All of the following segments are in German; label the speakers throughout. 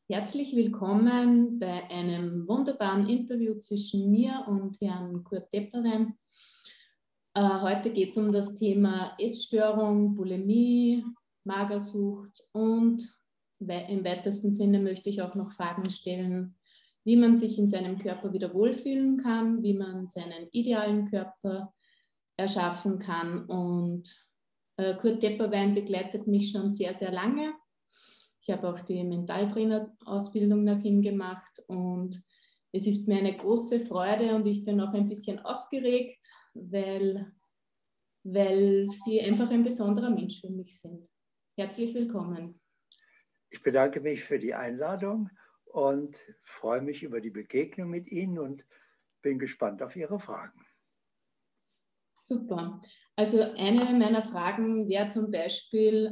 Speaker 1: Herzlich willkommen bei einem wunderbaren Interview zwischen mir und Herrn Kurt Tepperwein. Heute geht es um das Thema Essstörung, Bulimie, Magersucht und im weitesten Sinne möchte ich auch noch Fragen stellen, wie man sich in seinem Körper wieder wohlfühlen kann, wie man seinen idealen Körper erschaffen kann. Und Kurt Tepperwein begleitet mich schon sehr, sehr lange. Ich habe auch die Mentaltrainer-Ausbildung nach ihm gemacht und es ist mir eine große Freude und ich bin auch ein bisschen aufgeregt, weil Sie einfach ein besonderer Mensch für mich sind. Herzlich willkommen.
Speaker 2: Ich bedanke mich für die Einladung und freue mich über die Begegnung mit Ihnen und bin gespannt auf Ihre Fragen.
Speaker 1: Super. Also eine meiner Fragen wäre zum Beispiel,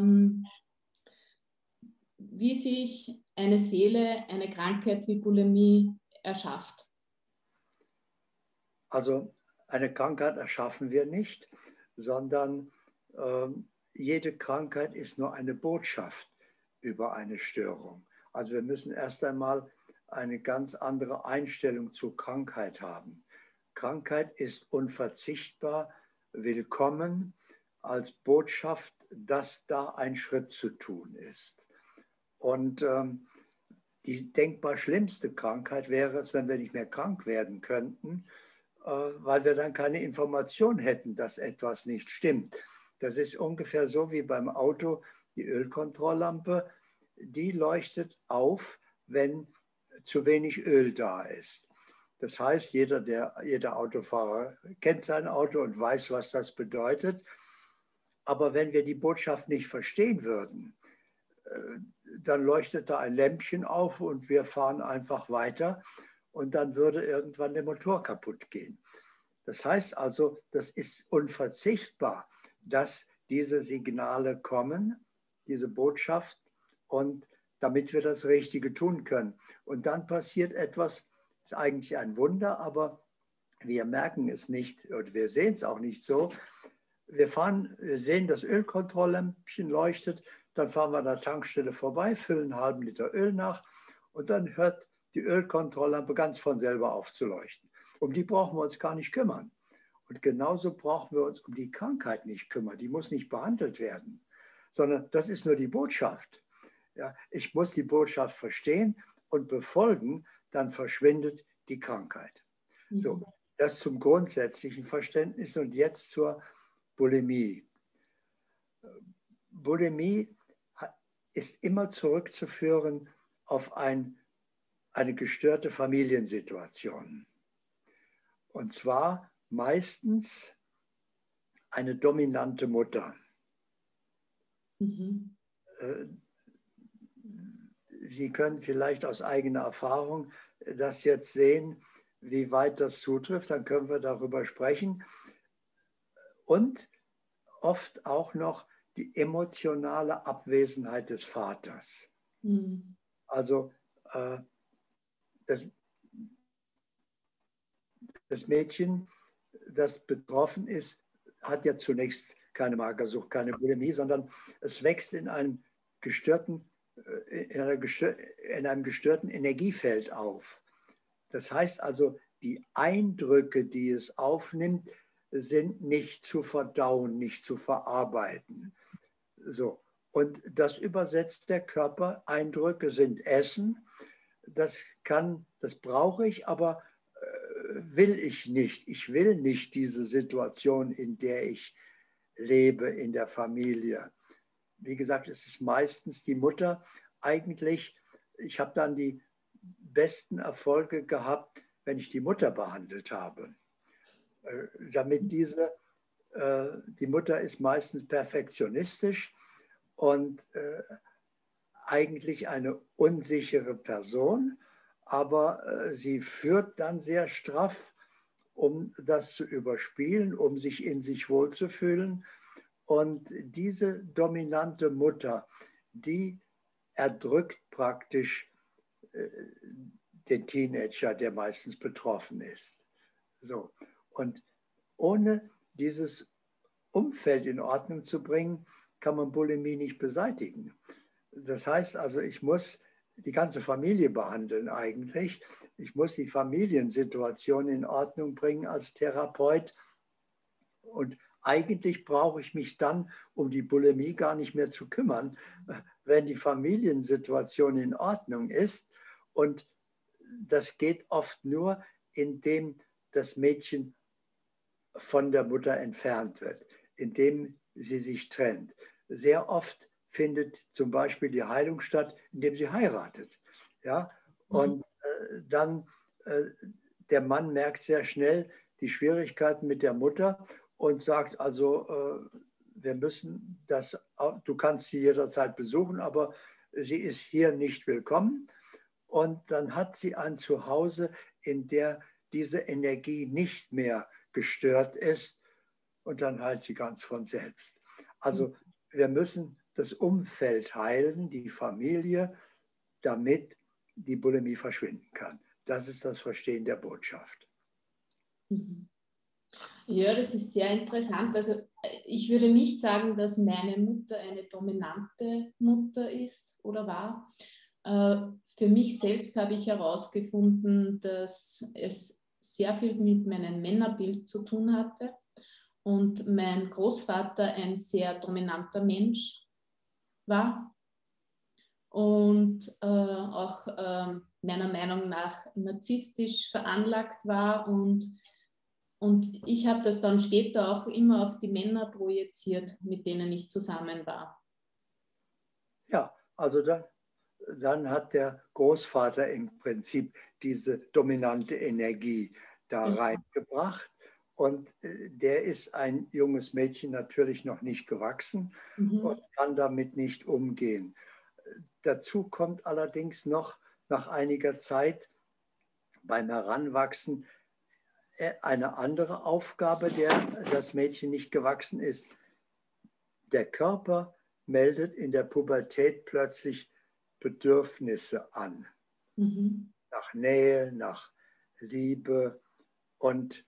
Speaker 1: wie sich eine Seele eine Krankheit wie Bulimie erschafft.
Speaker 2: Also eine Krankheit erschaffen wir nicht, sondern jede Krankheit ist nur eine Botschaft über eine Störung. Also wir müssen erst einmal eine ganz andere Einstellung zur Krankheit haben. Krankheit ist unverzichtbar, willkommen als Botschaft, dass da ein Schritt zu tun ist. Und die denkbar schlimmste Krankheit wäre es, wenn wir nicht mehr krank werden könnten, weil wir dann keine Information hätten, dass etwas nicht stimmt. Das ist ungefähr so wie beim Auto, die Ölkontrolllampe, die leuchtet auf, wenn zu wenig Öl da ist. Das heißt, jeder Autofahrer kennt sein Auto und weiß, was das bedeutet. Aber wenn wir die Botschaft nicht verstehen würden, dann leuchtet da ein Lämpchen auf und wir fahren einfach weiter und dann würde irgendwann der Motor kaputt gehen. Das heißt also, das ist unverzichtbar, dass diese Signale kommen, diese Botschaft, und damit wir das Richtige tun können. Und dann passiert etwas, ist eigentlich ein Wunder, aber wir merken es nicht und wir sehen es auch nicht so. Wir sehen, das Ölkontrolllämpchen leuchtet, dann fahren wir an der Tankstelle vorbei, füllen einen halben Liter Öl nach und dann hört die Ölkontrolllampe ganz von selber auf zu leuchten. Um die brauchen wir uns gar nicht kümmern. Und genauso brauchen wir uns um die Krankheit nicht kümmern. Die muss nicht behandelt werden, sondern das ist nur die Botschaft. Ja, ich muss die Botschaft verstehen und befolgen, dann verschwindet die Krankheit. So, das zum grundsätzlichen Verständnis und jetzt zur Bulimie. Bulimie ist immer zurückzuführen auf eine gestörte Familiensituation. Und zwar meistens eine dominante Mutter.
Speaker 1: Mhm.
Speaker 2: Sie können vielleicht aus eigener Erfahrung das jetzt sehen, wie weit das zutrifft, dann können wir darüber sprechen. Und oft auch noch die emotionale Abwesenheit des Vaters.
Speaker 1: Mhm.
Speaker 2: Also das Mädchen, das betroffen ist, hat ja zunächst keine Magersucht, keine Bulimie, sondern es wächst in einem gestörten Energiefeld auf. Das heißt also, die Eindrücke, die es aufnimmt, sind nicht zu verdauen, nicht zu verarbeiten. So. Und das übersetzt der Körper. Eindrücke sind Essen. Das brauche ich, aber will ich nicht. Ich will nicht diese Situation, in der ich lebe, in der Familie. Wie gesagt, es ist meistens die Mutter. Eigentlich, ich habe dann die besten Erfolge gehabt, wenn ich die Mutter behandelt habe. Damit die Mutter ist meistens perfektionistisch und eigentlich eine unsichere Person, aber sie führt dann sehr straff, um das zu überspielen, um sich in sich wohlzufühlen. Und diese dominante Mutter, die erdrückt praktisch den Teenager, der meistens betroffen ist. So. Und ohne dieses Umfeld in Ordnung zu bringen, kann man Bulimie nicht beseitigen. Das heißt also, ich muss die ganze Familie behandeln eigentlich. Ich muss die Familiensituation in Ordnung bringen als Therapeut. Und eigentlich brauche ich mich dann um die Bulimie gar nicht mehr zu kümmern, wenn die Familiensituation in Ordnung ist. Und das geht oft nur, indem das Mädchen von der Mutter entfernt wird, indem sie sich trennt. Sehr oft findet zum Beispiel die Heilung statt, indem sie heiratet. Ja? Und dann der Mann merkt sehr schnell die Schwierigkeiten mit der Mutter und sagt also, wir müssen das, du kannst sie jederzeit besuchen, aber sie ist hier nicht willkommen. Und dann hat sie ein Zuhause, in der diese Energie nicht mehr gestört ist, und dann heilt sie ganz von selbst. Also wir müssen das Umfeld heilen, die Familie, damit die Bulimie verschwinden kann. Das ist das Verstehen der Botschaft.
Speaker 1: Ja, das ist sehr interessant. Also ich würde nicht sagen, dass meine Mutter eine dominante Mutter ist oder war. Für mich selbst habe ich herausgefunden, dass es sehr viel mit meinem Männerbild zu tun hatte und mein Großvater ein sehr dominanter Mensch war und auch meiner Meinung nach narzisstisch veranlagt war und ich habe das dann später auch immer auf die Männer projiziert, mit denen ich zusammen war.
Speaker 2: Ja, also dann hat der Großvater im Prinzip diese dominante Energie da reingebracht. Und der ist ein junges Mädchen natürlich noch nicht gewachsen und kann damit nicht umgehen. Dazu kommt allerdings noch nach einiger Zeit beim Heranwachsen eine andere Aufgabe, der das Mädchen nicht gewachsen ist. Der Körper meldet in der Pubertät plötzlich Bedürfnisse an. Nach Nähe, nach Liebe. Und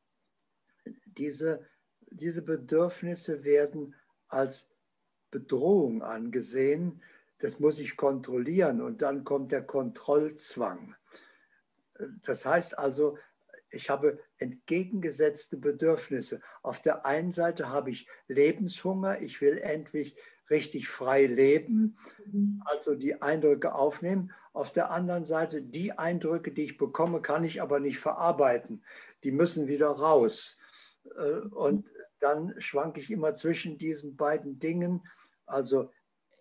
Speaker 2: diese Bedürfnisse werden als Bedrohung angesehen. Das muss ich kontrollieren und dann kommt der Kontrollzwang. Das heißt also, ich habe entgegengesetzte Bedürfnisse. Auf der einen Seite habe ich Lebenshunger, ich will endlich richtig frei leben, also die Eindrücke aufnehmen. Auf der anderen Seite, die Eindrücke, die ich bekomme, kann ich aber nicht verarbeiten. Die müssen wieder raus. Und dann schwanke ich immer zwischen diesen beiden Dingen, also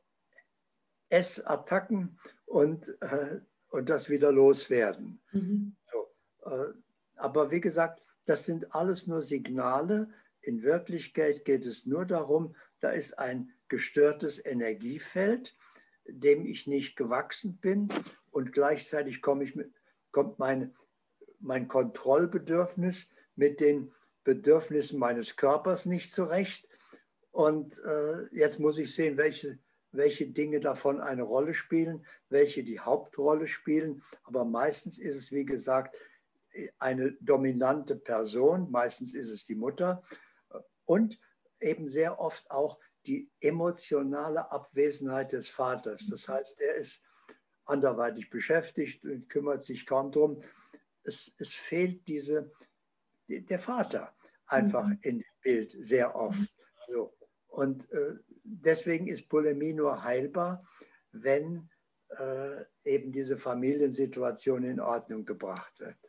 Speaker 2: Essattacken und das wieder loswerden. So, aber wie gesagt, das sind alles nur Signale. In Wirklichkeit geht es nur darum, da ist ein gestörtes Energiefeld, dem ich nicht gewachsen bin und gleichzeitig kommt mein Kontrollbedürfnis mit den Bedürfnissen meines Körpers nicht zurecht. Und jetzt muss ich sehen, welche Dinge davon eine Rolle spielen, welche die Hauptrolle spielen. Aber meistens ist es, wie gesagt, eine dominante Person, meistens ist es die Mutter und eben sehr oft auch die emotionale Abwesenheit des Vaters. Das heißt, er ist anderweitig beschäftigt und kümmert sich kaum drum. Es fehlt der Vater einfach in dem Bild sehr oft. So. Und deswegen ist Bulimie nur heilbar, wenn eben diese Familiensituation in Ordnung gebracht wird.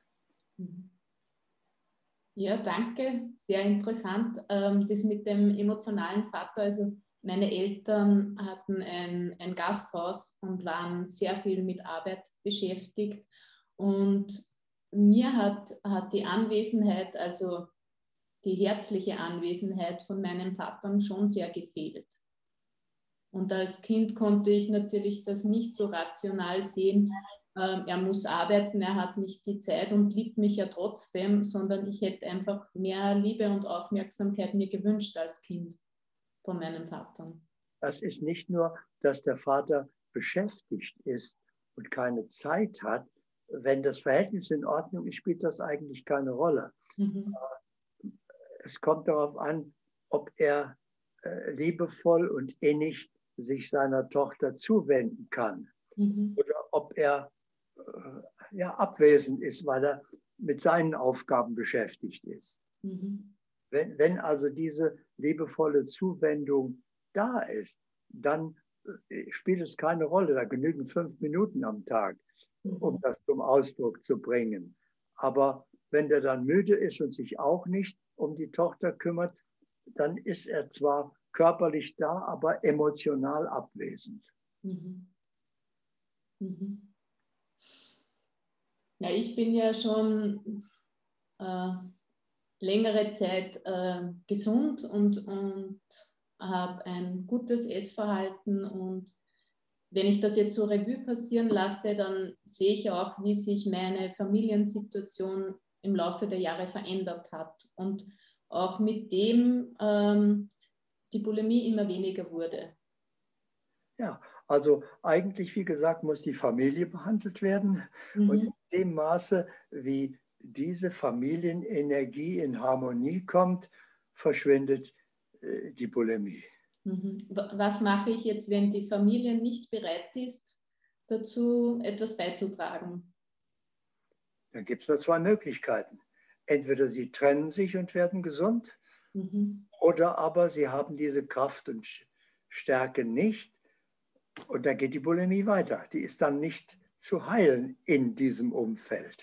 Speaker 1: Ja, danke, sehr interessant. Das mit dem emotionalen Vater, also meine Eltern hatten ein Gasthaus und waren sehr viel mit Arbeit beschäftigt und mir hat die Anwesenheit, also die herzliche Anwesenheit von meinem Vater schon sehr gefehlt. Und als Kind konnte ich natürlich das nicht so rational sehen. Er muss arbeiten, er hat nicht die Zeit und liebt mich ja trotzdem, sondern ich hätte einfach mehr Liebe und Aufmerksamkeit mir gewünscht als Kind von meinem Vater.
Speaker 2: Das ist nicht nur, dass der Vater beschäftigt ist und keine Zeit hat. Wenn das Verhältnis in Ordnung ist, spielt das eigentlich keine Rolle. Es kommt darauf an, ob er liebevoll und innig sich seiner Tochter zuwenden kann. oder ob er abwesend ist, weil er mit seinen Aufgaben beschäftigt ist. Wenn also diese liebevolle Zuwendung da ist, dann spielt es keine Rolle. Da genügen 5 Minuten am Tag, um das zum Ausdruck zu bringen. Aber wenn der dann müde ist und sich auch nicht um die Tochter kümmert, dann ist er zwar körperlich da, aber emotional abwesend.
Speaker 1: Ja, ich bin ja schon längere Zeit gesund und habe ein gutes Essverhalten, und wenn ich das jetzt so Revue passieren lasse, dann sehe ich auch, wie sich meine Familiensituation im Laufe der Jahre verändert hat und auch mit dem die Bulimie immer weniger wurde.
Speaker 2: Ja, also eigentlich, wie gesagt, muss die Familie behandelt werden. Und in dem Maße, wie diese Familienenergie in Harmonie kommt, verschwindet die Bulimie.
Speaker 1: Was mache ich jetzt, wenn die Familie nicht bereit ist, dazu etwas beizutragen?
Speaker 2: Dann gibt es nur 2 Möglichkeiten. Entweder sie trennen sich und werden gesund, oder aber sie haben diese Kraft und Stärke nicht, und dann geht die Bulimie weiter. Die ist dann nicht zu heilen in diesem Umfeld.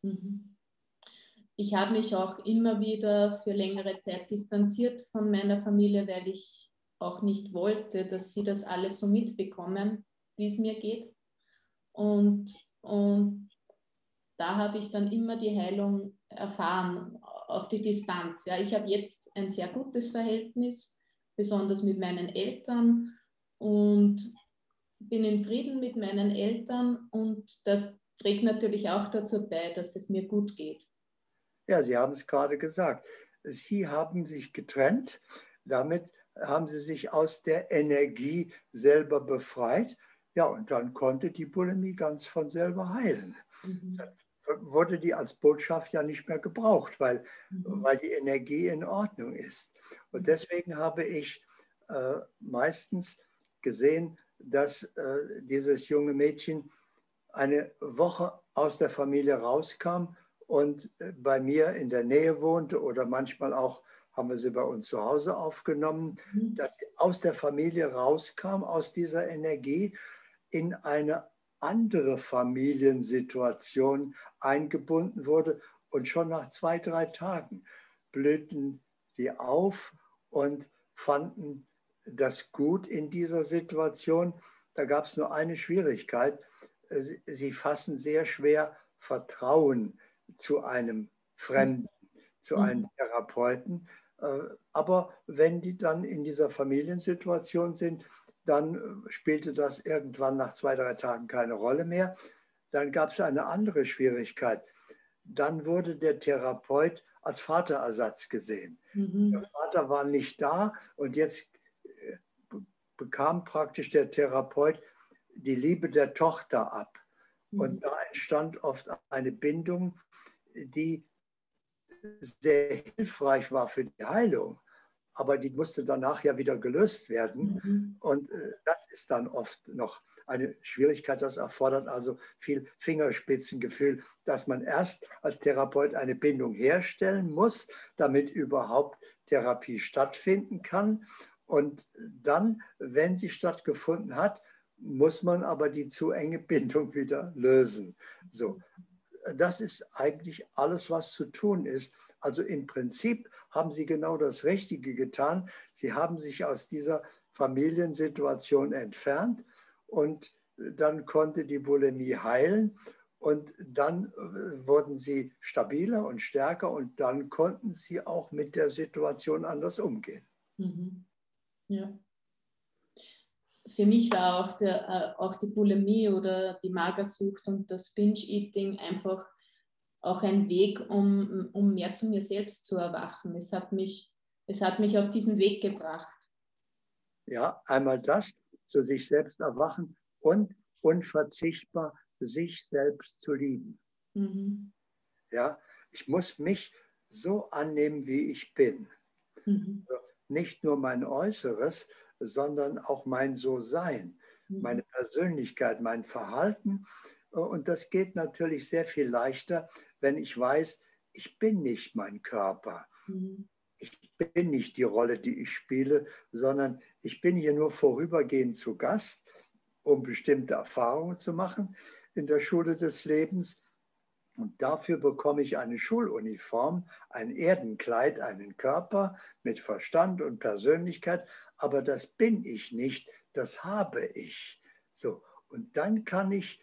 Speaker 1: Ich habe mich auch immer wieder für längere Zeit distanziert von meiner Familie, weil ich auch nicht wollte, dass sie das alles so mitbekommen, wie es mir geht. Und da habe ich dann immer die Heilung erfahren auf die Distanz. Ja, ich habe jetzt ein sehr gutes Verhältnis, besonders mit meinen Eltern, und bin in Frieden mit meinen Eltern, und das trägt natürlich auch dazu bei, dass es mir gut geht.
Speaker 2: Ja, Sie haben es gerade gesagt. Sie haben sich getrennt. Damit haben Sie sich aus der Energie selber befreit. Ja, und dann konnte die Bulimie ganz von selber heilen. Dann wurde die als Botschaft ja nicht mehr gebraucht, weil die Energie in Ordnung ist. Und deswegen habe ich meistens gesehen, dass dieses junge Mädchen eine Woche aus der Familie rauskam und bei mir in der Nähe wohnte, oder manchmal auch haben wir sie bei uns zu Hause aufgenommen, dass sie aus der Familie rauskam, aus dieser Energie, in eine andere Familiensituation eingebunden wurde, und schon nach 2, 3 Tagen blühten die auf und fanden das gut in dieser Situation. Da gab es nur eine Schwierigkeit. Sie fassen sehr schwer Vertrauen zu einem Fremden, zu einem Therapeuten. Aber wenn die dann in dieser Familiensituation sind, dann spielte das irgendwann nach 2, 3 Tagen keine Rolle mehr. Dann gab es eine andere Schwierigkeit. Dann wurde der Therapeut als Vaterersatz gesehen. Der Vater war nicht da, und jetzt bekam praktisch der Therapeut die Liebe der Tochter ab. Und da entstand oft eine Bindung, die sehr hilfreich war für die Heilung, aber die musste danach ja wieder gelöst werden. Und das ist dann oft noch eine Schwierigkeit. Das erfordert also viel Fingerspitzengefühl, dass man erst als Therapeut eine Bindung herstellen muss, damit überhaupt Therapie stattfinden kann. Und dann, wenn sie stattgefunden hat, muss man aber die zu enge Bindung wieder lösen. So, das ist eigentlich alles, was zu tun ist. Also im Prinzip haben Sie genau das Richtige getan. Sie haben sich aus dieser Familiensituation entfernt, und dann konnte die Bulimie heilen, und dann wurden Sie stabiler und stärker, und dann konnten Sie auch mit der Situation anders umgehen.
Speaker 1: Ja. Für mich war auch die Bulimie oder die Magersucht und das Binge-Eating einfach auch ein Weg, um mehr zu mir selbst zu erwachen. Es hat mich auf diesen Weg gebracht.
Speaker 2: Ja, einmal das, zu sich selbst erwachen und unverzichtbar sich selbst zu lieben. Ja, ich muss mich so annehmen, wie ich bin. Nicht nur mein Äußeres, sondern auch mein So-Sein. meine Persönlichkeit, mein Verhalten. Und das geht natürlich sehr viel leichter, wenn ich weiß, ich bin nicht mein Körper. Ich bin nicht die Rolle, die ich spiele, sondern ich bin hier nur vorübergehend zu Gast, um bestimmte Erfahrungen zu machen in der Schule des Lebens. Und dafür bekomme ich eine Schuluniform, ein Erdenkleid, einen Körper mit Verstand und Persönlichkeit. Aber das bin ich nicht, das habe ich. So, und dann kann ich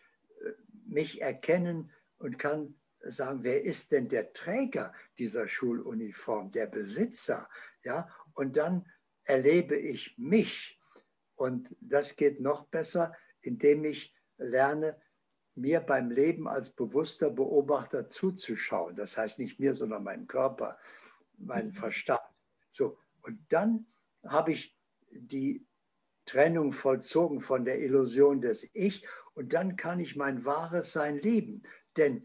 Speaker 2: mich erkennen und kann sagen, wer ist denn der Träger dieser Schuluniform, der Besitzer? Ja, und dann erlebe ich mich. Und das geht noch besser, indem ich lerne, mir beim Leben als bewusster Beobachter zuzuschauen. Das heißt nicht mir, sondern meinen Körper, meinen Verstand. So, und dann habe ich die Trennung vollzogen von der Illusion des Ich und dann kann ich mein wahres Sein leben. Denn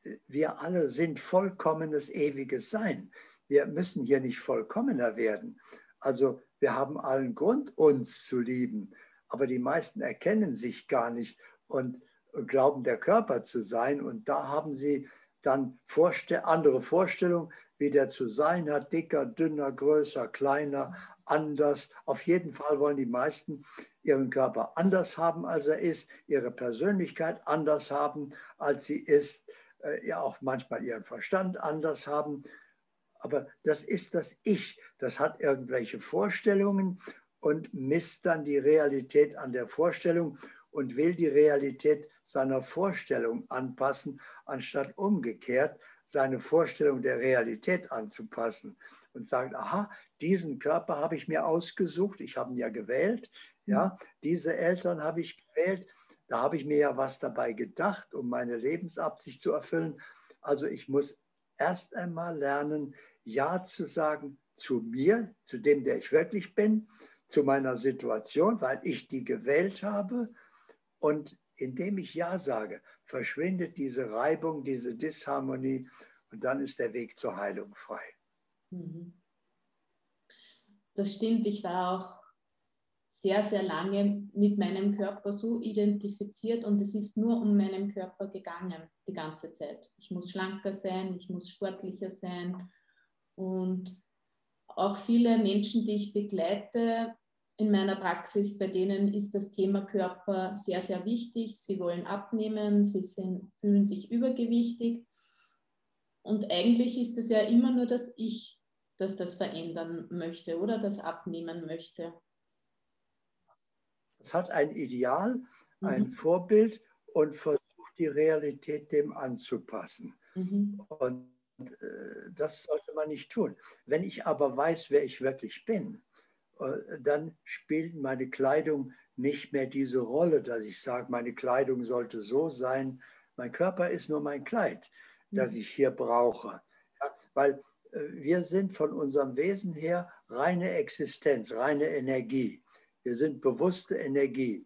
Speaker 2: wir alle sind vollkommenes, ewiges Sein. Wir müssen hier nicht vollkommener werden. Also wir haben allen Grund, uns zu lieben. Aber die meisten erkennen sich gar nicht und glauben, der Körper zu sein. Und da haben sie dann andere Vorstellungen, wie der zu sein hat, dicker, dünner, größer, kleiner, anders. Auf jeden Fall wollen die meisten ihren Körper anders haben, als er ist, ihre Persönlichkeit anders haben, als sie ist, ja auch manchmal ihren Verstand anders haben. Aber das ist das Ich, das hat irgendwelche Vorstellungen und misst dann die Realität an der Vorstellung und will die Realität seiner Vorstellung anpassen, anstatt umgekehrt seine Vorstellung der Realität anzupassen und sagt, aha, diesen Körper habe ich mir ausgesucht, ich habe ihn ja gewählt, ja, diese Eltern habe ich gewählt, da habe ich mir ja was dabei gedacht, um meine Lebensabsicht zu erfüllen. Also ich muss erst einmal lernen, Ja zu sagen zu mir, zu dem, der ich wirklich bin, zu meiner Situation, weil ich die gewählt habe. Und indem ich Ja sage, verschwindet diese Reibung, diese Disharmonie und dann ist der Weg zur Heilung frei.
Speaker 1: Das stimmt, ich war auch sehr, sehr lange mit meinem Körper so identifiziert und es ist nur um meinen Körper gegangen, die ganze Zeit. Ich muss schlanker sein, ich muss sportlicher sein und auch viele Menschen, die ich begleite in meiner Praxis, bei denen ist das Thema Körper sehr, sehr wichtig. Sie wollen abnehmen, fühlen sich übergewichtig und eigentlich ist es ja immer nur das Ich, das verändern möchte oder das abnehmen möchte.
Speaker 2: Es hat ein Ideal, ein Vorbild und versucht die Realität dem anzupassen. Und das sollte man nicht tun. Wenn ich aber weiß, wer ich wirklich bin, dann spielt meine Kleidung nicht mehr diese Rolle, dass ich sage, meine Kleidung sollte so sein. Mein Körper ist nur mein Kleid, das ich hier brauche. Ja, weil wir sind von unserem Wesen her reine Existenz, reine Energie. Wir sind bewusste Energie.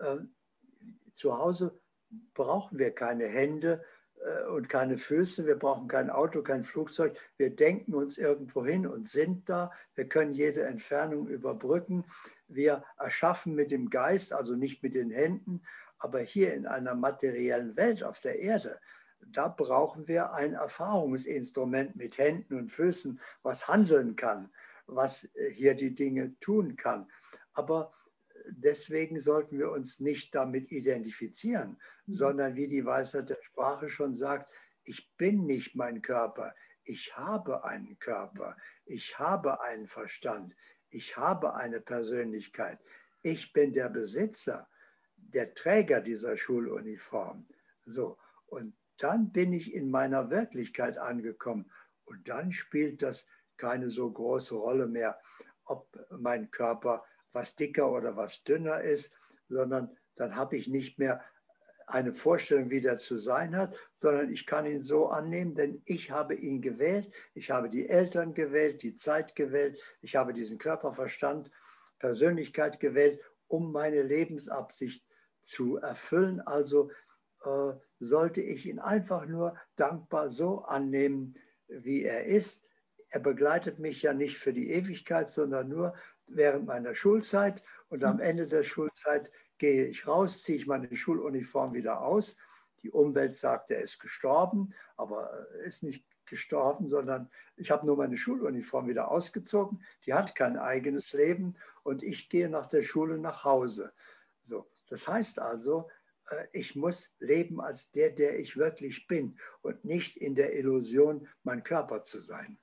Speaker 2: Zu Hause brauchen wir keine Hände und keine Füße. Wir brauchen kein Auto, kein Flugzeug. Wir denken uns irgendwo hin und sind da. Wir können jede Entfernung überbrücken. Wir erschaffen mit dem Geist, also nicht mit den Händen, aber hier in einer materiellen Welt auf der Erde. Da brauchen wir ein Erfahrungsinstrument mit Händen und Füßen, was handeln kann, was hier die Dinge tun kann. Aber deswegen sollten wir uns nicht damit identifizieren, sondern wie die Weisheit der Sprache schon sagt, ich bin nicht mein Körper, ich habe einen Körper, ich habe einen Verstand, ich habe eine Persönlichkeit, ich bin der Besitzer, der Träger dieser Schuluniform. So, und dann bin ich in meiner Wirklichkeit angekommen und dann spielt das keine so große Rolle mehr, ob mein Körper was dicker oder was dünner ist, sondern dann habe ich nicht mehr eine Vorstellung, wie der zu sein hat, sondern ich kann ihn so annehmen, denn ich habe ihn gewählt, ich habe die Eltern gewählt, die Zeit gewählt, ich habe diesen Körperverstand, Persönlichkeit gewählt, um meine Lebensabsicht zu erfüllen. Also sollte ich ihn einfach nur dankbar so annehmen, wie er ist. Er begleitet mich ja nicht für die Ewigkeit, sondern nur während meiner Schulzeit. Und am Ende der Schulzeit gehe ich raus, ziehe ich meine Schuluniform wieder aus. Die Umwelt sagt, er ist gestorben, aber er ist nicht gestorben, sondern ich habe nur meine Schuluniform wieder ausgezogen. Die hat kein eigenes Leben und ich gehe nach der Schule nach Hause. So, das heißt also, ich muss leben als der ich wirklich bin und nicht in der Illusion, mein Körper zu sein.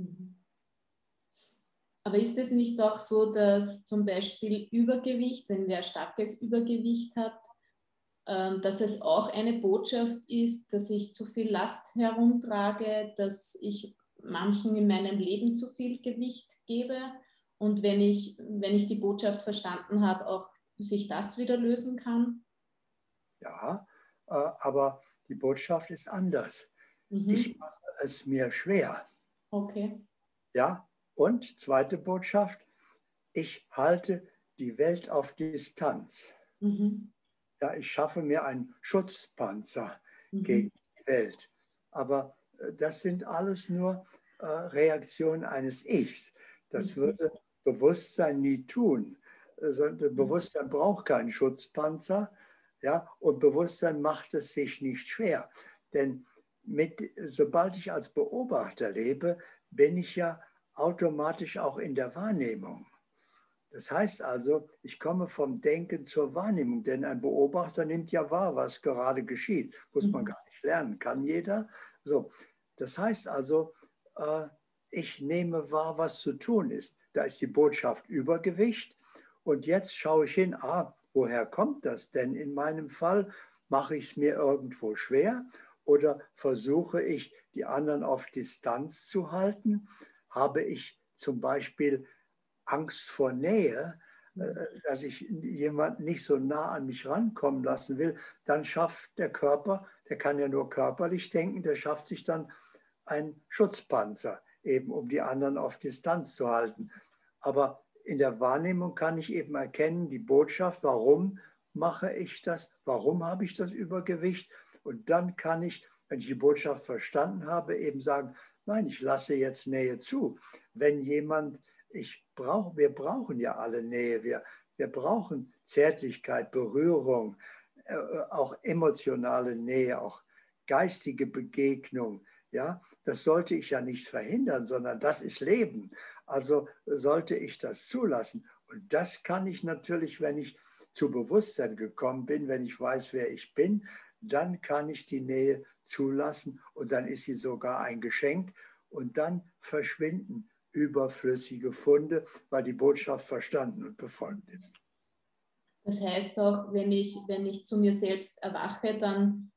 Speaker 1: Aber ist es nicht auch so, dass zum Beispiel Übergewicht, wenn wer starkes Übergewicht hat, dass es auch eine Botschaft ist, dass ich zu viel Last herumtrage, dass ich manchen in meinem Leben zu viel Gewicht gebe und wenn ich die Botschaft verstanden habe, auch sich das wieder lösen kann?
Speaker 2: Ja, aber die Botschaft ist anders. Ich mache es mir schwer.
Speaker 1: Okay.
Speaker 2: Ja, und zweite Botschaft, ich halte die Welt auf Distanz. Ja, ich schaffe mir einen Schutzpanzer gegen die Welt. Aber das sind alles nur Reaktionen eines Ichs. Das würde Bewusstsein nie tun. Bewusstsein braucht keinen Schutzpanzer. Ja, und Bewusstsein macht es sich nicht schwer. Denn sobald ich als Beobachter lebe, bin ich ja automatisch auch in der Wahrnehmung. Das heißt also, ich komme vom Denken zur Wahrnehmung, denn ein Beobachter nimmt ja wahr, was gerade geschieht. Muss man gar nicht lernen, kann jeder. So, das heißt also, ich nehme wahr, was zu tun ist. Da ist die Botschaft Übergewicht und jetzt schaue ich hin, woher kommt das denn? In meinem Fall mache ich es mir irgendwo schwer oder versuche ich, die anderen auf Distanz zu halten? Habe ich zum Beispiel Angst vor Nähe, dass ich jemanden nicht so nah an mich rankommen lassen will, dann schafft der Körper, der kann ja nur körperlich denken, der schafft sich dann einen Schutzpanzer, eben um die anderen auf Distanz zu halten. Aber in der Wahrnehmung kann ich eben erkennen, die Botschaft, warum mache ich das, warum habe ich das Übergewicht? Und dann kann ich, wenn ich die Botschaft verstanden habe, eben sagen, nein, ich lasse jetzt Nähe zu. Wenn jemand wir brauchen ja alle Nähe, wir brauchen Zärtlichkeit, Berührung, auch emotionale Nähe, auch geistige Begegnung. Ja, das sollte ich ja nicht verhindern, sondern das ist Leben. Also sollte ich das zulassen. Und das kann ich natürlich, wenn ich zu Bewusstsein gekommen bin, wenn ich weiß, wer ich bin, dann kann ich die Nähe zulassen und dann ist sie sogar ein Geschenk und dann verschwinden überflüssige Funde, weil die Botschaft verstanden und befolgt ist.
Speaker 1: Das heißt auch, wenn ich zu mir selbst erwache, dann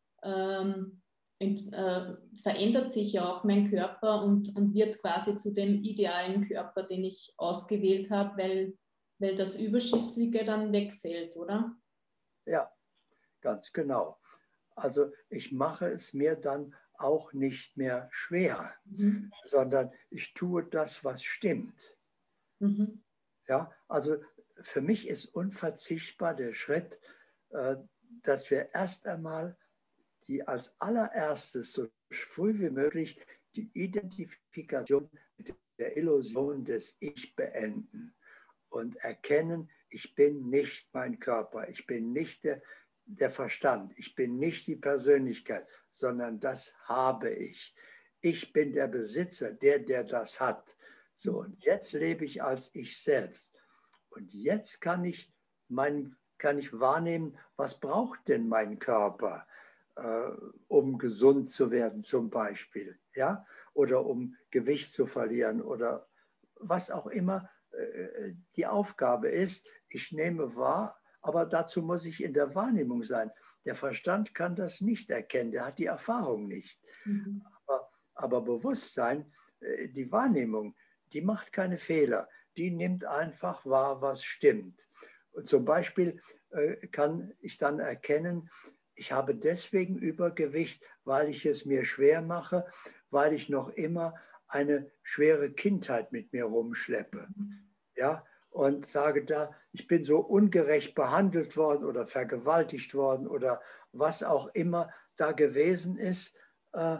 Speaker 1: verändert sich ja auch mein Körper und wird quasi zu dem idealen Körper, den ich ausgewählt habe, weil das Überschüssige dann wegfällt, oder?
Speaker 2: Ja, ganz genau. Also ich mache es mir dann auch nicht mehr schwer, sondern ich tue das, was stimmt. Ja, also für mich ist unverzichtbar der Schritt, dass wir erst einmal als allererstes so früh wie möglich die Identifikation mit der Illusion des Ich beenden und erkennen, ich bin nicht mein Körper, ich bin nicht der Verstand, ich bin nicht die Persönlichkeit, sondern das habe ich. Ich bin der Besitzer, der das hat. So, und jetzt lebe ich als ich selbst. Und jetzt kann ich wahrnehmen, was braucht denn mein Körper, um gesund zu werden zum Beispiel, ja? Oder um Gewicht zu verlieren oder was auch immer die Aufgabe ist. Ich nehme wahr, aber dazu muss ich in der Wahrnehmung sein. Der Verstand kann das nicht erkennen, der hat die Erfahrung nicht. Aber Bewusstsein, die Wahrnehmung, die macht keine Fehler. Die nimmt einfach wahr, was stimmt. Und zum Beispiel kann ich dann erkennen, ich habe deswegen Übergewicht, weil ich es mir schwer mache, weil ich noch immer eine schwere Kindheit mit mir rumschleppe. Ja, und sage da, ich bin so ungerecht behandelt worden oder vergewaltigt worden oder was auch immer da gewesen ist.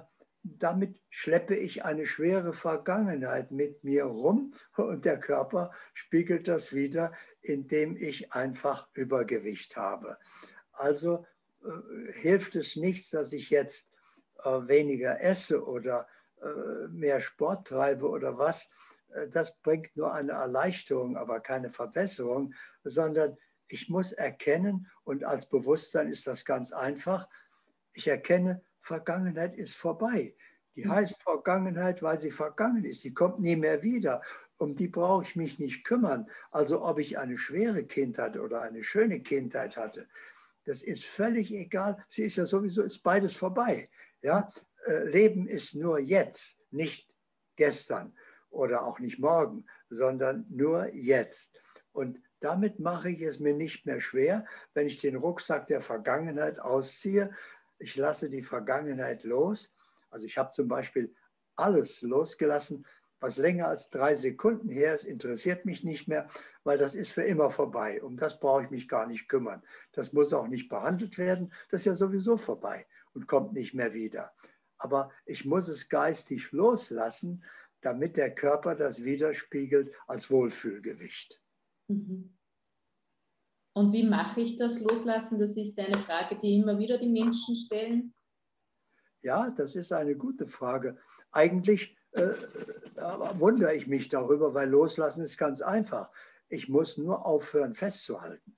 Speaker 2: damit schleppe ich eine schwere Vergangenheit mit mir rum und der Körper spiegelt das wieder, indem ich einfach Übergewicht habe. Also hilft es nichts, dass ich jetzt weniger esse oder mehr Sport treibe oder was. Das bringt nur eine Erleichterung, aber keine Verbesserung, sondern ich muss erkennen, und als Bewusstsein ist das ganz einfach, ich erkenne, Vergangenheit ist vorbei. Die heißt Vergangenheit, weil sie vergangen ist. Die kommt nie mehr wieder. Um die brauche ich mich nicht kümmern. Also ob ich eine schwere Kindheit oder eine schöne Kindheit hatte, das ist völlig egal. Sie ist ja sowieso, ist beides vorbei. Ja? Leben ist nur jetzt, nicht gestern oder auch nicht morgen, sondern nur jetzt. Und damit mache ich es mir nicht mehr schwer, wenn ich den Rucksack der Vergangenheit ausziehe. Ich lasse die Vergangenheit los. Also ich habe zum Beispiel alles losgelassen, was länger als 3 Sekunden her ist, interessiert mich nicht mehr, weil das ist für immer vorbei. Um das brauche ich mich gar nicht kümmern. Das muss auch nicht behandelt werden. Das ist ja sowieso vorbei und kommt nicht mehr wieder. Aber ich muss es geistig loslassen, damit der Körper das widerspiegelt als Wohlfühlgewicht.
Speaker 1: Mhm. Und wie mache ich das Loslassen? Das ist eine Frage, die immer wieder die Menschen stellen.
Speaker 2: Ja, das ist eine gute Frage. Eigentlich wundere ich mich darüber, weil Loslassen ist ganz einfach. Ich muss nur aufhören, festzuhalten.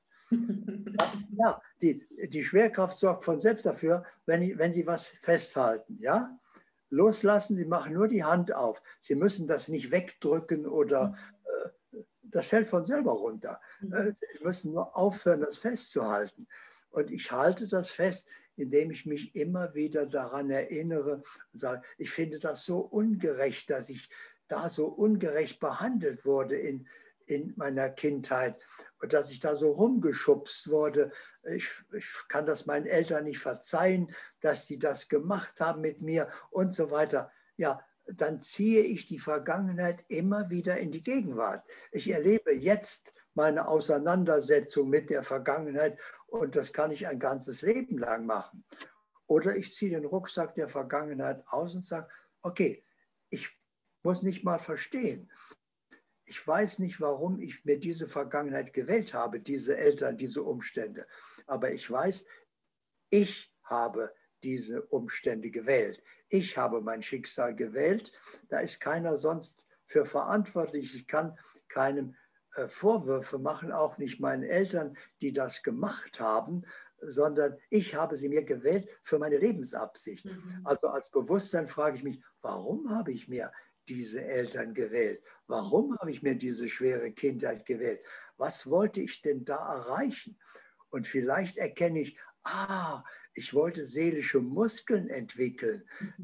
Speaker 2: Ja, die Schwerkraft sorgt von selbst dafür, wenn Sie was festhalten. Ja? Loslassen, Sie machen nur die Hand auf. Sie müssen das nicht wegdrücken oder das fällt von selber runter. Sie müssen nur aufhören, das festzuhalten. Und ich halte das fest, indem ich mich immer wieder daran erinnere und sage, ich finde das so ungerecht, dass ich da so ungerecht behandelt wurde in meiner Kindheit und dass ich da so rumgeschubst wurde. Ich kann das meinen Eltern nicht verzeihen, dass sie das gemacht haben mit mir und so weiter. Ja, dann ziehe ich die Vergangenheit immer wieder in die Gegenwart. Ich erlebe jetzt meine Auseinandersetzung mit der Vergangenheit und das kann ich ein ganzes Leben lang machen. Oder ich ziehe den Rucksack der Vergangenheit aus und sage, okay, ich muss nicht mal verstehen. Ich weiß nicht, warum ich mir diese Vergangenheit gewählt habe, diese Eltern, diese Umstände. Aber ich weiß, ich habe diese Umstände gewählt. Ich habe mein Schicksal gewählt. Da ist keiner sonst für verantwortlich. Ich kann keinem Vorwürfe machen, auch nicht meinen Eltern, die das gemacht haben, sondern ich habe sie mir gewählt für meine Lebensabsicht. Also als Bewusstsein frage ich mich, warum habe ich mir diese Eltern gewählt? Warum habe ich mir diese schwere Kindheit gewählt? Was wollte ich denn da erreichen? Und vielleicht erkenne ich, ich wollte seelische Muskeln entwickeln.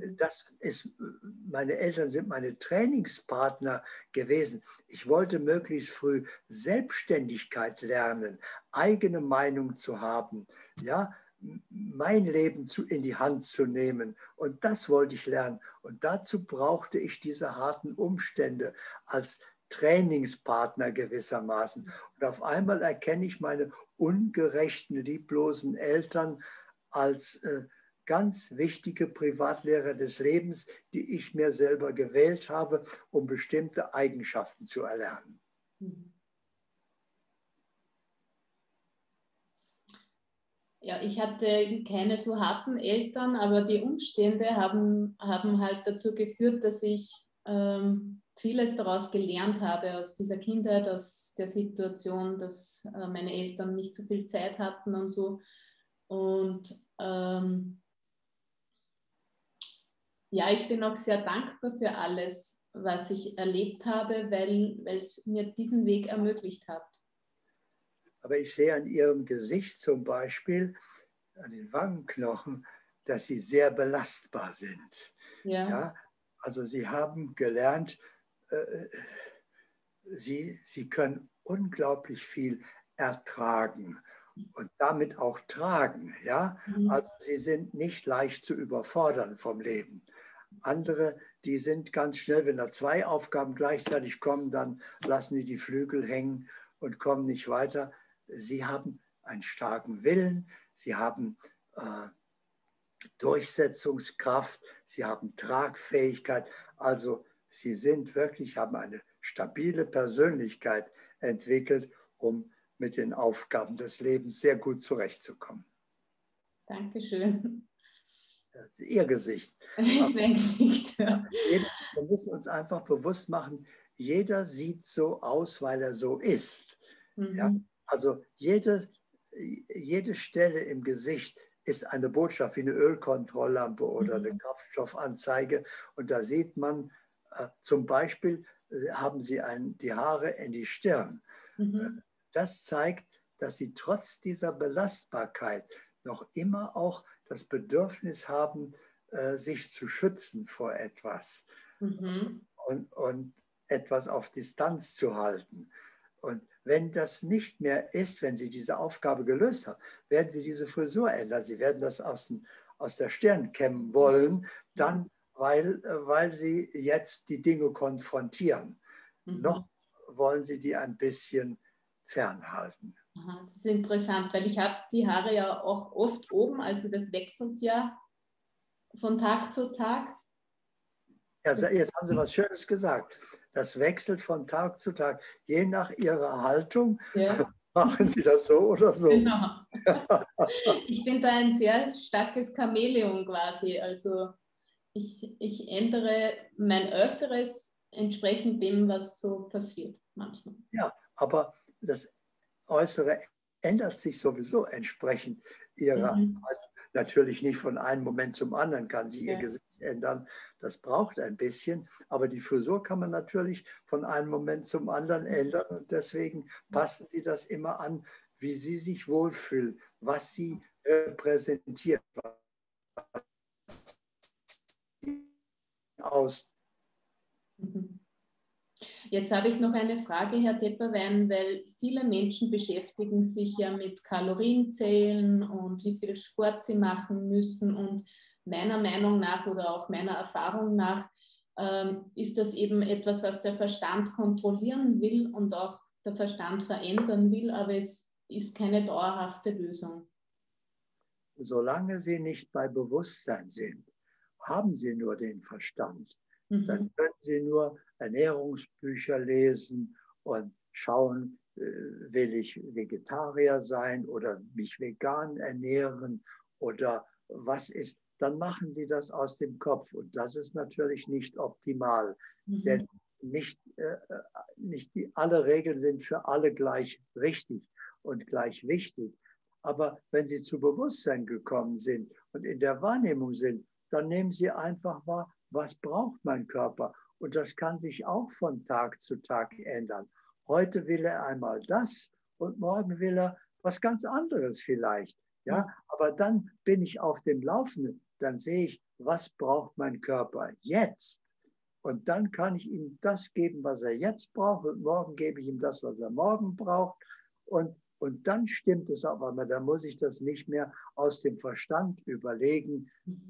Speaker 2: Meine Eltern sind meine Trainingspartner gewesen. Ich wollte möglichst früh Selbstständigkeit lernen, eigene Meinung zu haben, ja, mein Leben in die Hand zu nehmen. Und das wollte ich lernen. Und dazu brauchte ich diese harten Umstände als Trainingspartner gewissermaßen. Und auf einmal erkenne ich meine ungerechten, lieblosen Eltern als ganz wichtige Privatlehrer des Lebens, die ich mir selber gewählt habe, um bestimmte Eigenschaften zu erlernen.
Speaker 1: Ja, ich hatte keine so harten Eltern, aber die Umstände haben halt dazu geführt, dass ich vieles daraus gelernt habe aus dieser Kindheit, aus der Situation, dass meine Eltern nicht so viel Zeit hatten und so. Und ja, ich bin auch sehr dankbar für alles, was ich erlebt habe, weil es mir diesen Weg ermöglicht hat.
Speaker 2: Aber ich sehe an Ihrem Gesicht zum Beispiel, an den Wangenknochen, dass Sie sehr belastbar sind.
Speaker 1: Ja.
Speaker 2: Ja? Also Sie haben gelernt, Sie können unglaublich viel ertragen und damit auch tragen. Ja? Also Sie sind nicht leicht zu überfordern vom Leben. Andere, die sind ganz schnell, wenn da 2 Aufgaben gleichzeitig kommen, dann lassen die Flügel hängen und kommen nicht weiter. Sie haben einen starken Willen, sie haben Durchsetzungskraft, sie haben Tragfähigkeit. Also sie sind wirklich, haben eine stabile Persönlichkeit entwickelt, um mit den Aufgaben des Lebens sehr gut zurechtzukommen.
Speaker 1: Dankeschön.
Speaker 2: Das ist Ihr Gesicht.
Speaker 1: Das ist mein Gesicht, ja.
Speaker 2: Wir müssen uns einfach bewusst machen, jeder sieht so aus, weil er so ist. Ja? Also jede Stelle im Gesicht ist eine Botschaft, wie eine Ölkontrolllampe oder eine Kraftstoffanzeige. Und da sieht man zum Beispiel, haben Sie die Haare in die Stirn. Das zeigt, dass Sie trotz dieser Belastbarkeit noch immer auch das Bedürfnis haben, sich zu schützen vor etwas und etwas auf Distanz zu halten. Und wenn das nicht mehr ist, wenn Sie diese Aufgabe gelöst haben, werden Sie diese Frisur ändern. Sie werden das aus der Stirn kämmen wollen, dann, weil Sie jetzt die Dinge konfrontieren. Noch wollen Sie die ein bisschen fernhalten.
Speaker 1: Aha, das ist interessant, weil ich habe die Haare ja auch oft oben, also das wechselt ja von Tag zu Tag.
Speaker 2: Ja, jetzt haben Sie was Schönes gesagt. Das wechselt von Tag zu Tag. Je nach Ihrer Haltung machen Sie das so oder so.
Speaker 1: Genau. Ich bin da ein sehr starkes Chamäleon quasi. Also ich ändere mein Äußeres entsprechend dem, was so passiert manchmal.
Speaker 2: Ja, aber das Äußere ändert sich sowieso entsprechend Ihrer Haltung. Natürlich nicht von einem Moment zum anderen kann sich Ihr Gesicht ändern. Das braucht ein bisschen. Aber die Frisur kann man natürlich von einem Moment zum anderen ändern. Und deswegen passen Sie das immer an, wie Sie sich wohlfühlen, was Sie repräsentieren. Aus.
Speaker 1: Jetzt habe ich noch eine Frage, Herr Tepperwein, weil viele Menschen beschäftigen sich ja mit Kalorienzählen und wie viel Sport sie machen müssen. Und meiner Meinung nach oder auch meiner Erfahrung nach ist das eben etwas, was der Verstand kontrollieren will und auch der Verstand verändern will, aber es ist keine dauerhafte Lösung.
Speaker 2: Solange Sie nicht bei Bewusstsein sind, haben Sie nur den Verstand. Dann können Sie nur Ernährungsbücher lesen und schauen, will ich Vegetarier sein oder mich vegan ernähren oder was ist. Dann machen Sie das aus dem Kopf und das ist natürlich nicht optimal, denn nicht alle Regeln sind für alle gleich richtig und gleich wichtig. Aber wenn Sie zu Bewusstsein gekommen sind und in der Wahrnehmung sind, dann nehmen Sie einfach wahr, was braucht mein Körper? Und das kann sich auch von Tag zu Tag ändern. Heute will er einmal das und morgen will er was ganz anderes vielleicht. Ja, aber dann bin ich auf dem Laufenden. Dann sehe ich, was braucht mein Körper jetzt? Und dann kann ich ihm das geben, was er jetzt braucht. Und morgen gebe ich ihm das, was er morgen braucht. Und dann stimmt es auch, aber da muss ich das nicht mehr aus dem Verstand überlegen,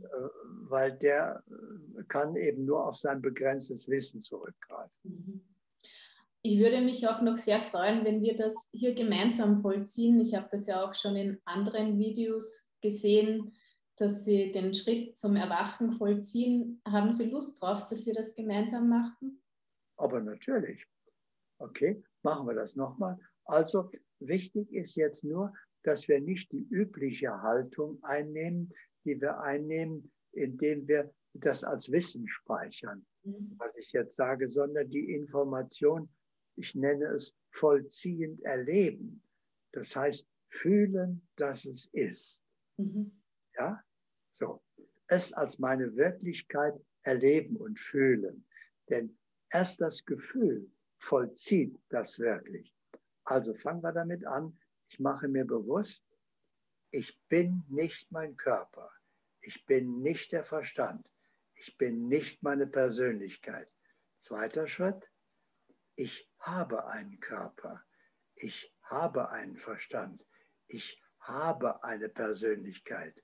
Speaker 2: weil der kann eben nur auf sein begrenztes Wissen zurückgreifen.
Speaker 1: Ich würde mich auch noch sehr freuen, wenn wir das hier gemeinsam vollziehen. Ich habe das ja auch schon in anderen Videos gesehen, dass Sie den Schritt zum Erwachen vollziehen. Haben Sie Lust drauf, dass wir das gemeinsam machen?
Speaker 2: Aber natürlich. Okay, machen wir das nochmal. Also wichtig ist jetzt nur, dass wir nicht die übliche Haltung einnehmen, die wir einnehmen, indem wir das als Wissen speichern, was ich jetzt sage, sondern die Information, ich nenne es vollziehend erleben. Das heißt, fühlen, dass es ist. Ja, so. Es als meine Wirklichkeit erleben und fühlen. Denn erst das Gefühl vollzieht das wirklich. Also fangen wir damit an. Ich mache mir bewusst, ich bin nicht mein Körper. Ich bin nicht der Verstand. Ich bin nicht meine Persönlichkeit. Zweiter Schritt, ich habe einen Körper. Ich habe einen Verstand. Ich habe eine Persönlichkeit.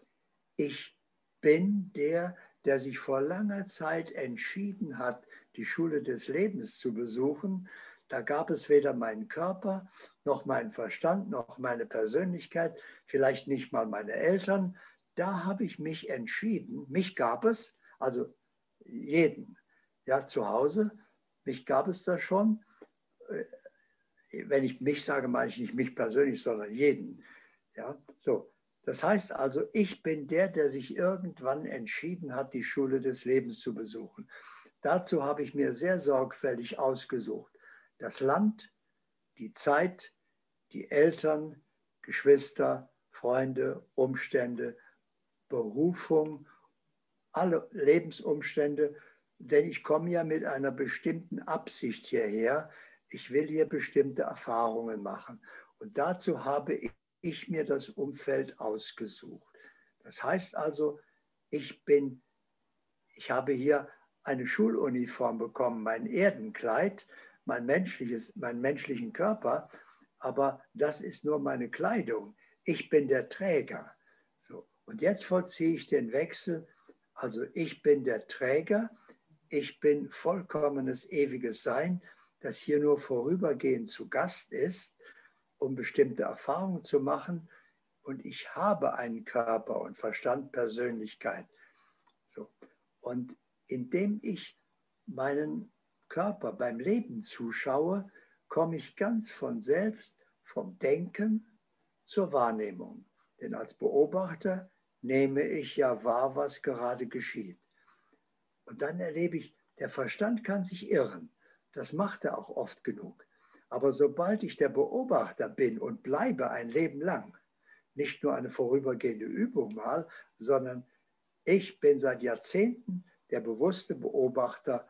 Speaker 2: Ich bin der sich vor langer Zeit entschieden hat, die Schule des Lebens zu besuchen. Da gab es weder meinen Körper, noch meinen Verstand, noch meine Persönlichkeit, vielleicht nicht mal meine Eltern. da habe ich mich entschieden, mich gab es, also jeden, ja, zu Hause, mich gab es da schon. Wenn ich mich sage, meine ich nicht mich persönlich, sondern jeden. Ja, so. Das heißt also, ich bin der sich irgendwann entschieden hat, die Schule des Lebens zu besuchen. Dazu habe ich mir sehr sorgfältig ausgesucht. Das Land, die Zeit, die Eltern, Geschwister, Freunde, Umstände, Berufung, alle Lebensumstände, denn ich komme ja mit einer bestimmten Absicht hierher. Ich will hier bestimmte Erfahrungen machen. Und dazu habe ich mir das Umfeld ausgesucht. Das heißt also, ich habe hier eine Schuluniform bekommen, mein Erdenkleid, meinen menschlichen Körper, aber das ist nur meine Kleidung. Ich bin der Träger. So. Und jetzt vollziehe ich den Wechsel. Also ich bin der Träger, ich bin vollkommenes ewiges Sein, das hier nur vorübergehend zu Gast ist, um bestimmte Erfahrungen zu machen. Und ich habe einen Körper und Verstand, Persönlichkeit. So. Und indem ich meinen Körper beim Leben zuschaue, komme ich ganz von selbst vom Denken zur Wahrnehmung. Denn als Beobachter nehme ich ja wahr, was gerade geschieht. Und dann erlebe ich, der Verstand kann sich irren. Das macht er auch oft genug. Aber sobald ich der Beobachter bin und bleibe ein Leben lang, nicht nur eine vorübergehende Übung mal, sondern ich bin seit Jahrzehnten der bewusste Beobachter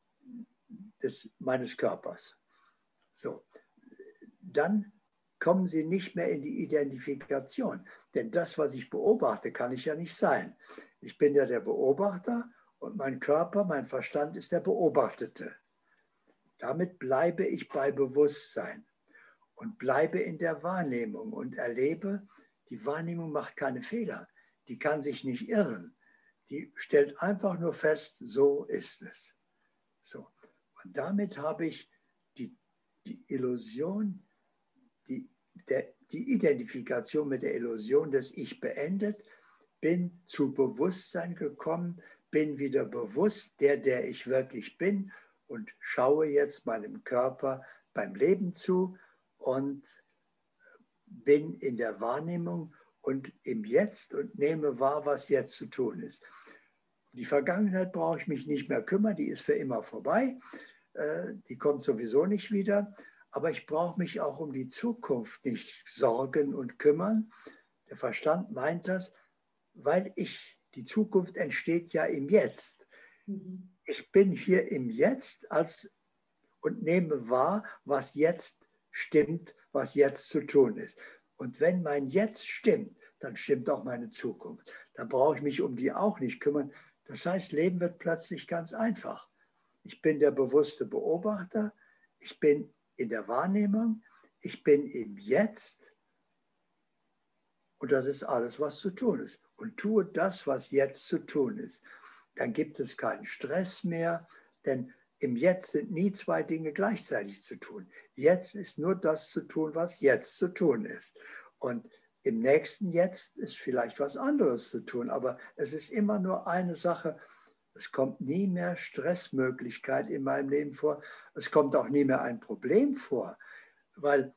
Speaker 2: meines Körpers. So, dann kommen Sie nicht mehr in die Identifikation. Denn das, was ich beobachte, kann ich ja nicht sein. Ich bin ja der Beobachter und mein Körper, mein Verstand ist der Beobachtete. Damit bleibe ich bei Bewusstsein und bleibe in der Wahrnehmung und erlebe, die Wahrnehmung macht keine Fehler. Die kann sich nicht irren. Die stellt einfach nur fest, so ist es. So. Und damit habe ich die Illusion, die Identifikation mit der Illusion des Ich beendet, bin zu Bewusstsein gekommen, bin wieder bewusst der ich wirklich bin und schaue jetzt meinem Körper beim Leben zu und bin in der Wahrnehmung und im Jetzt und nehme wahr, was jetzt zu tun ist. Die Vergangenheit brauche ich mich nicht mehr kümmern, die ist für immer vorbei, die kommt sowieso nicht wieder. Aber ich brauche mich auch um die Zukunft nicht sorgen und kümmern. Der Verstand meint das, weil die Zukunft entsteht ja im Jetzt. Ich bin hier im Jetzt und nehme wahr, was jetzt stimmt, was jetzt zu tun ist. Und wenn mein Jetzt stimmt, dann stimmt auch meine Zukunft. Dann brauche ich mich um die auch nicht kümmern. Das heißt, Leben wird plötzlich ganz einfach. Ich bin der bewusste Beobachter, ich bin in der Wahrnehmung, ich bin im Jetzt und das ist alles, was zu tun ist. Und tue das, was jetzt zu tun ist. Dann gibt es keinen Stress mehr, denn im Jetzt sind nie zwei Dinge gleichzeitig zu tun. Jetzt ist nur das zu tun, was jetzt zu tun ist. Und im nächsten Jetzt ist vielleicht was anderes zu tun, aber es ist immer nur eine Sache. Es kommt nie mehr Stressmöglichkeit in meinem Leben vor. Es kommt auch nie mehr ein Problem vor, weil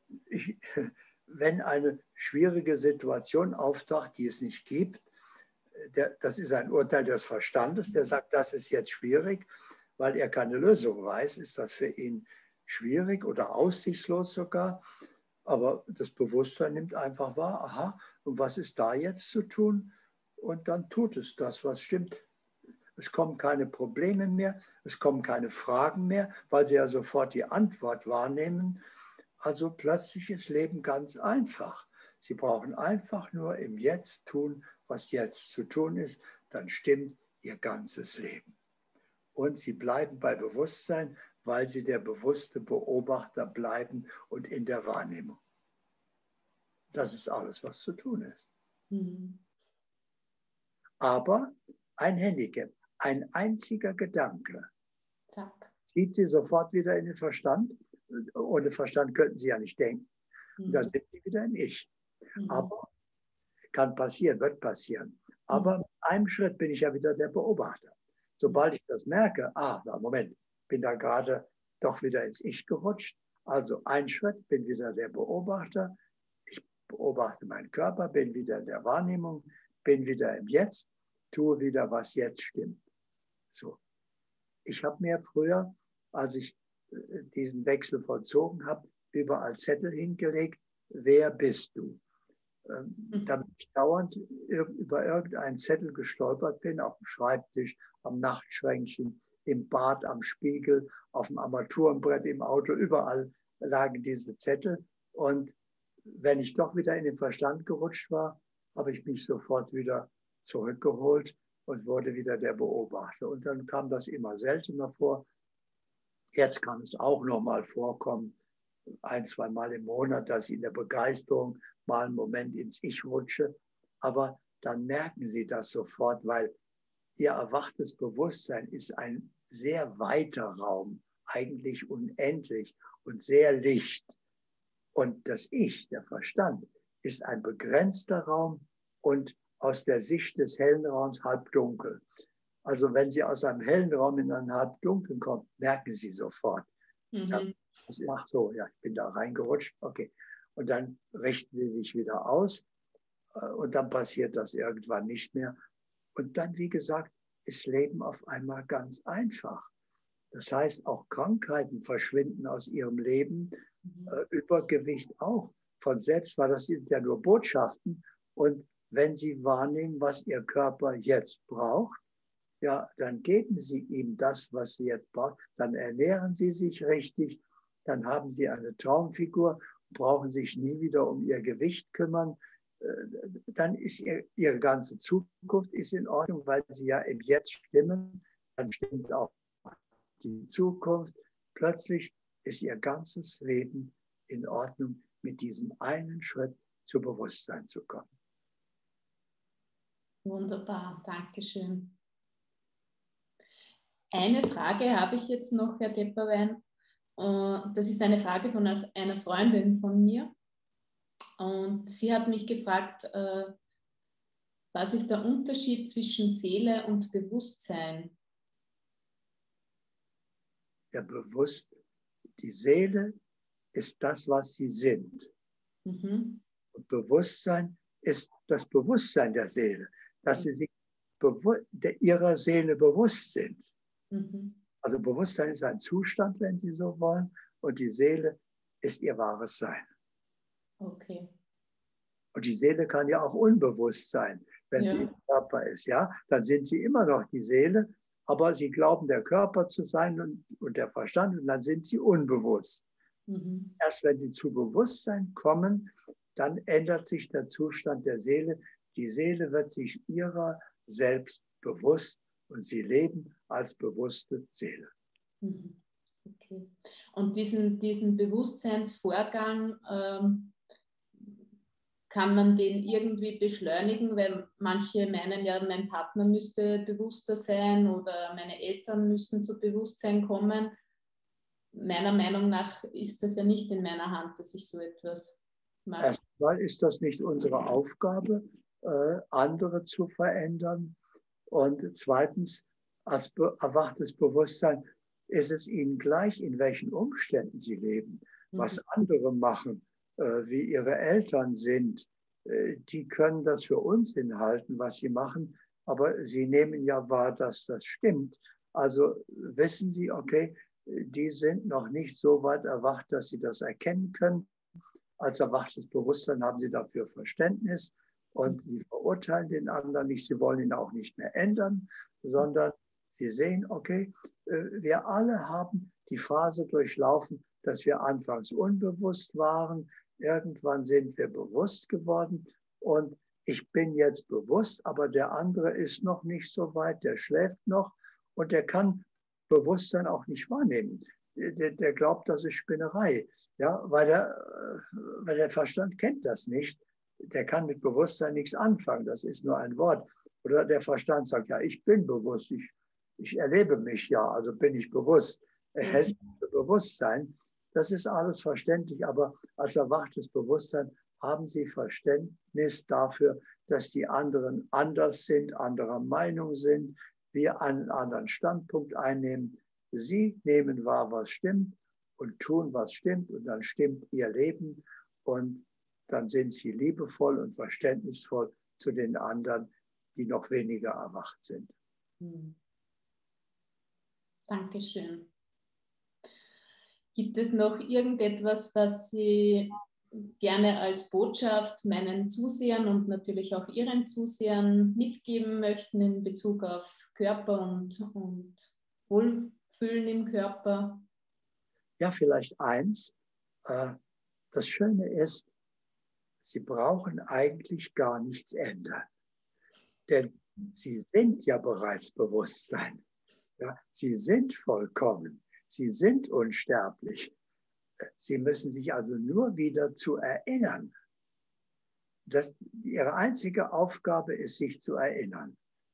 Speaker 2: wenn eine schwierige Situation auftaucht, die es nicht gibt, das ist ein Urteil des Verstandes, der sagt, das ist jetzt schwierig, weil er keine Lösung weiß, ist das für ihn schwierig oder aussichtslos sogar. Aber das Bewusstsein nimmt einfach wahr, aha, und was ist da jetzt zu tun? Und dann tut es das, was stimmt. Es kommen keine Probleme mehr, es kommen keine Fragen mehr, weil sie ja sofort die Antwort wahrnehmen. Also plötzlich ist Leben ganz einfach. Sie brauchen einfach nur im Jetzt tun, was jetzt zu tun ist, dann stimmt ihr ganzes Leben. Und sie bleiben bei Bewusstsein, weil sie der bewusste Beobachter bleiben und in der Wahrnehmung. Das ist alles, was zu tun ist. Aber ein Handicap, ein einziger Gedanke, zieht sie sofort wieder in den Verstand. Ohne Verstand könnten sie ja nicht denken. Und dann sind sie wieder im Ich. Aber kann passieren, wird passieren. Aber mit einem Schritt bin ich ja wieder der Beobachter. Sobald ich das merke, Moment, bin da gerade doch wieder ins Ich gerutscht. Also ein Schritt, bin wieder der Beobachter. Ich beobachte meinen Körper, bin wieder in der Wahrnehmung, bin wieder im Jetzt, tue wieder, was jetzt stimmt. So. Ich habe mir früher, als ich diesen Wechsel vollzogen habe, überall Zettel hingelegt, wer bist du? Damit ich dauernd über irgendeinen Zettel gestolpert bin, auf dem Schreibtisch, am Nachtschränkchen, im Bad, am Spiegel, auf dem Armaturenbrett, im Auto, überall lagen diese Zettel. Und wenn ich doch wieder in den Verstand gerutscht war, habe ich mich sofort wieder zurückgeholt und wurde wieder der Beobachter. Und dann kam das immer seltener vor. Jetzt kann es auch noch mal vorkommen, 1-, 2-mal im Monat, dass ich in der Begeisterung mal einen Moment ins Ich rutsche. Aber dann merken Sie das sofort, weil Ihr erwachtes Bewusstsein ist ein sehr weiter Raum, eigentlich unendlich und sehr licht. Und das Ich, der Verstand, ist ein begrenzter Raum und aus der Sicht des hellen Raums halb dunkel. Also wenn Sie aus einem hellen Raum in einen halb dunklen kommen, merken Sie sofort. Sagen, ach so, ja, ich bin da reingerutscht, okay. Und dann richten Sie sich wieder aus und dann passiert das irgendwann nicht mehr. Und dann, wie gesagt, ist Leben auf einmal ganz einfach. Das heißt, auch Krankheiten verschwinden aus Ihrem Leben, Übergewicht auch von selbst, weil das sind ja nur Botschaften. Und wenn Sie wahrnehmen, was Ihr Körper jetzt braucht, ja, dann geben Sie ihm das, was Sie jetzt brauchen. Dann ernähren Sie sich richtig, dann haben Sie eine Traumfigur, brauchen sich nie wieder um Ihr Gewicht kümmern. Dann ist Ihre ganze Zukunft ist in Ordnung, weil Sie ja im Jetzt stimmen. Dann stimmt auch die Zukunft. Plötzlich ist Ihr ganzes Leben in Ordnung, mit diesem einen Schritt zu Bewusstsein zu kommen.
Speaker 1: Wunderbar, Dankeschön. Eine Frage habe ich jetzt noch, Herr Tepperwein. Das ist eine Frage von einer Freundin von mir. Und sie hat mich gefragt, was ist der Unterschied zwischen Seele und Bewusstsein?
Speaker 2: Die Seele ist das, was sie sind. Und Bewusstsein ist das Bewusstsein der Seele, dass sie sich ihrer Seele bewusst sind. Also Bewusstsein ist ein Zustand, wenn Sie so wollen, und die Seele ist ihr wahres Sein.
Speaker 1: Okay.
Speaker 2: Und die Seele kann ja auch unbewusst sein, wenn sie im Körper ist. Ja? Dann sind Sie immer noch die Seele, aber Sie glauben, der Körper zu sein und der Verstand, und dann sind Sie unbewusst. Erst wenn Sie zu Bewusstsein kommen, dann ändert sich der Zustand der Seele. Die Seele wird sich ihrer selbst bewusst und Sie leben als bewusste Seele.
Speaker 1: Okay. Und diesen Bewusstseinsvorgang, kann man den irgendwie beschleunigen? Weil manche meinen ja, mein Partner müsste bewusster sein oder meine Eltern müssten zu Bewusstsein kommen. Meiner Meinung nach ist das ja nicht in meiner Hand, dass ich so etwas mache.
Speaker 2: Erstmal ist das nicht unsere Aufgabe, andere zu verändern. Und zweitens, als erwachtes Bewusstsein ist es Ihnen gleich, in welchen Umständen Sie leben. Was andere machen, wie Ihre Eltern sind, die können das für Unsinn halten, was sie machen, aber sie nehmen ja wahr, dass das stimmt. Also wissen Sie, okay, die sind noch nicht so weit erwacht, dass sie das erkennen können. Als erwachtes Bewusstsein haben sie dafür Verständnis und sie verurteilen den anderen nicht, sie wollen ihn auch nicht mehr ändern, sondern sie sehen, okay, wir alle haben die Phase durchlaufen, dass wir anfangs unbewusst waren, irgendwann sind wir bewusst geworden und ich bin jetzt bewusst, aber der andere ist noch nicht so weit, der schläft noch und der kann Bewusstsein auch nicht wahrnehmen. Der glaubt, das ist Spinnerei, ja, weil der Verstand kennt das nicht. Der kann mit Bewusstsein nichts anfangen, das ist nur ein Wort. Oder der Verstand sagt, ja, ich bin bewusst, ich erlebe mich ja, also bin ich bewusst. Er hält Bewusstsein. Das ist alles verständlich, aber als erwachtes Bewusstsein haben Sie Verständnis dafür, dass die anderen anders sind, anderer Meinung sind, wir einen anderen Standpunkt einnehmen. Sie nehmen wahr, was stimmt und tun, was stimmt und dann stimmt Ihr Leben und dann sind Sie liebevoll und verständnisvoll zu den anderen, die noch weniger erwacht sind.
Speaker 1: Dankeschön. Gibt es noch irgendetwas, was Sie gerne als Botschaft meinen Zusehern und natürlich auch Ihren Zusehern mitgeben möchten in Bezug auf Körper und Wohlfühlen im Körper?
Speaker 2: Ja, vielleicht eins. Das Schöne ist, Sie brauchen eigentlich gar nichts ändern. Denn Sie sind ja bereits Bewusstsein. Ja, Sie sind vollkommen. Sie sind unsterblich. Sie müssen sich also nur wieder zu erinnern. Ihre einzige Aufgabe ist, sich zu erinnern.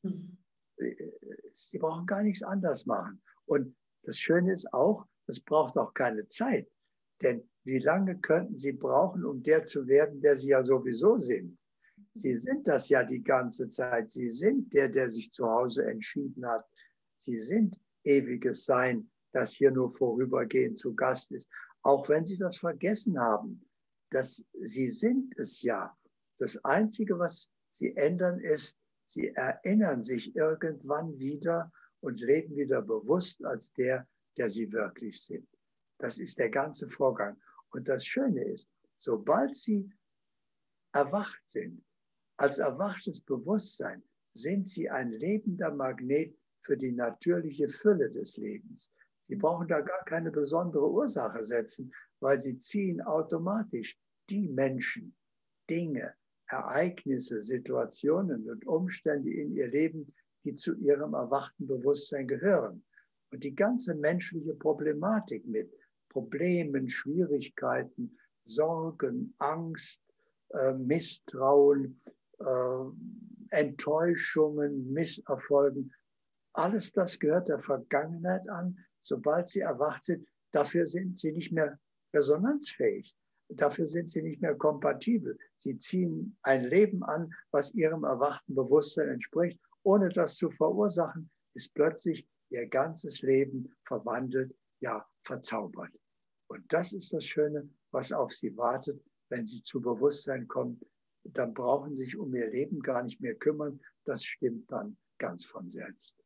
Speaker 2: Sie brauchen gar nichts anderes machen. Und das Schöne ist auch, es braucht auch keine Zeit. Denn wie lange könnten Sie brauchen, um der zu werden, der Sie ja sowieso sind? Sie sind das ja die ganze Zeit. Sie sind der sich zu Hause entschieden hat. Sie sind ewiges Sein, das hier nur vorübergehend zu Gast ist. Auch wenn Sie das vergessen haben, Sie sind es ja. Das Einzige, was Sie ändern, ist, Sie erinnern sich irgendwann wieder und leben wieder bewusst als der Sie wirklich sind. Das ist der ganze Vorgang. Und das Schöne ist, sobald Sie erwacht sind, als erwachtes Bewusstsein, sind Sie ein lebender Magnet für die natürliche Fülle des Lebens. Sie brauchen da gar keine besondere Ursache setzen, weil Sie ziehen automatisch die Menschen, Dinge, Ereignisse, Situationen und Umstände in Ihr Leben, die zu Ihrem erwachten Bewusstsein gehören. Und die ganze menschliche Problematik mit Problemen, Schwierigkeiten, Sorgen, Angst, Misstrauen, Enttäuschungen, Misserfolgen, alles das gehört der Vergangenheit an. Sobald Sie erwacht sind, dafür sind Sie nicht mehr resonanzfähig. Dafür sind Sie nicht mehr kompatibel. Sie ziehen ein Leben an, was Ihrem erwachten Bewusstsein entspricht. Ohne das zu verursachen, ist plötzlich Ihr ganzes Leben verwandelt, ja, verzaubert. Und das ist das Schöne, was auf Sie wartet, wenn Sie zu Bewusstsein kommen. Dann brauchen Sie sich um Ihr Leben gar nicht mehr kümmern. Das stimmt dann ganz von selbst.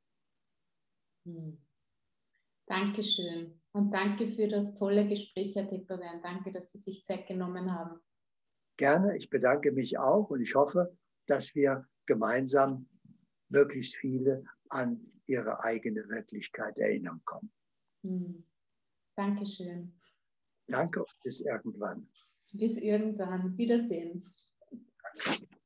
Speaker 1: Dankeschön. Und danke für das tolle Gespräch, Herr Tepperwein. Danke, dass Sie sich Zeit genommen haben.
Speaker 2: Gerne, ich bedanke mich auch und ich hoffe, dass wir gemeinsam möglichst viele an ihre eigene Wirklichkeit erinnern können.
Speaker 1: Dankeschön.
Speaker 2: Danke und bis irgendwann.
Speaker 1: Bis irgendwann. Wiedersehen.